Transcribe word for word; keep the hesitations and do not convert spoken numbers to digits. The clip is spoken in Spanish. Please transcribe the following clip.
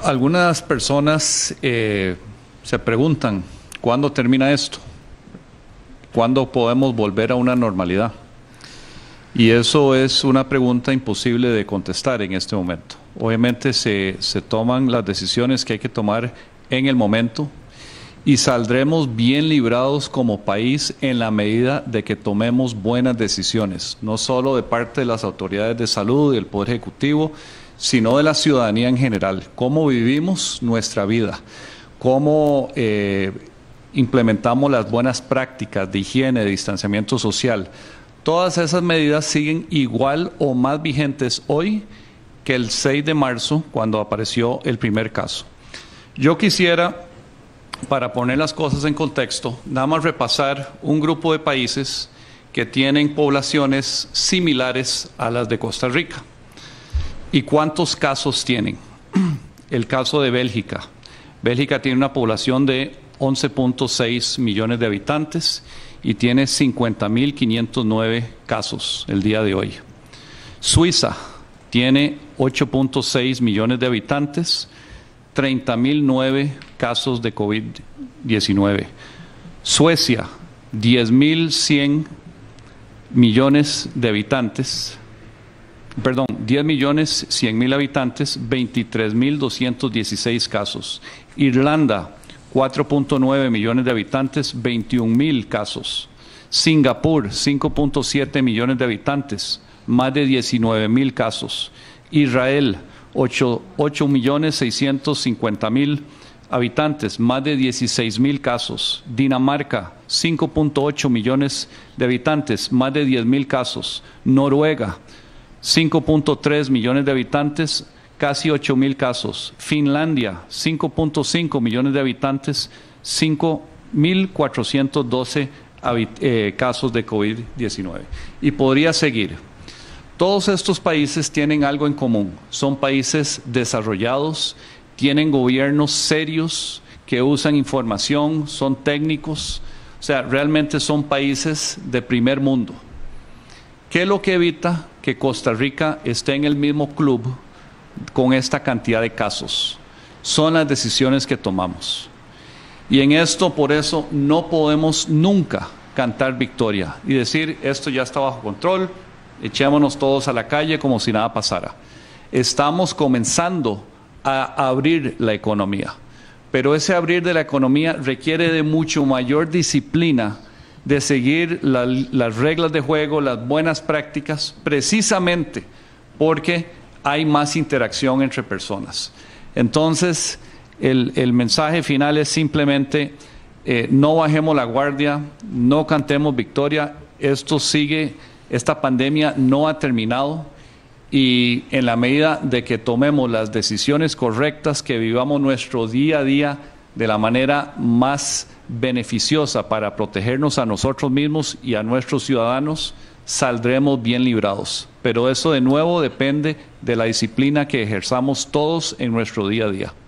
Algunas personas eh, se preguntan, ¿cuándo termina esto? ¿Cuándo podemos volver a una normalidad? Y eso es una pregunta imposible de contestar en este momento. Obviamente se, se toman las decisiones que hay que tomar en el momento y saldremos bien librados como país en la medida de que tomemos buenas decisiones, no solo de parte de las autoridades de salud y del Poder Ejecutivo, sino de la ciudadanía en general. Cómo vivimos nuestra vida, cómo eh, implementamos las buenas prácticas de higiene, de distanciamiento social. Todas esas medidas siguen igual o más vigentes hoy que el seis de marzo, cuando apareció el primer caso. Yo quisiera, para poner las cosas en contexto, nada más repasar un grupo de países que tienen poblaciones similares a las de Costa Rica. ¿Y cuántos casos tienen? El caso de Bélgica. Bélgica tiene una población de once punto seis millones de habitantes y tiene cincuenta mil quinientos nueve casos el día de hoy. Suiza tiene ocho punto seis millones de habitantes, treinta mil nueve casos de COVID diecinueve. Suecia, diez mil cien millones de habitantes, perdón, diez millones cien mil habitantes, veintitrés mil doscientos dieciséis casos. Irlanda, cuatro punto nueve millones de habitantes, veintiún mil casos. Singapur, cinco punto siete millones de habitantes, más de diecinueve mil casos. Israel, ocho millones seiscientos cincuenta mil habitantes, más de dieciséis mil casos. Dinamarca, cinco punto ocho millones de habitantes, más de diez mil casos. Noruega, cinco punto tres millones de habitantes, casi ocho mil casos. Finlandia, cinco punto cinco millones de habitantes, cinco mil cuatrocientos doce eh, casos de COVID diecinueve. Y podría seguir. Todos estos países tienen algo en común. Son países desarrollados, tienen gobiernos serios que usan información, son técnicos, o sea, realmente son países de primer mundo. ¿Qué es lo que evita que Costa Rica esté en el mismo club con esta cantidad de casos? Son las decisiones que tomamos. Y en esto, por eso, no podemos nunca cantar victoria y decir, esto ya está bajo control, echémonos todos a la calle como si nada pasara. Estamos comenzando a abrir la economía, pero ese abrir de la economía requiere de mucho mayor disciplina, de seguir la, las reglas de juego, las buenas prácticas, precisamente porque hay más interacción entre personas. Entonces, el, el mensaje final es simplemente, eh, no bajemos la guardia, no cantemos victoria, esto sigue, esta pandemia no ha terminado y en la medida de que tomemos las decisiones correctas, que vivamos nuestro día a día de la manera más beneficiosa para protegernos a nosotros mismos y a nuestros ciudadanos, saldremos bien librados. Pero eso de nuevo depende de la disciplina que ejerzamos todos en nuestro día a día.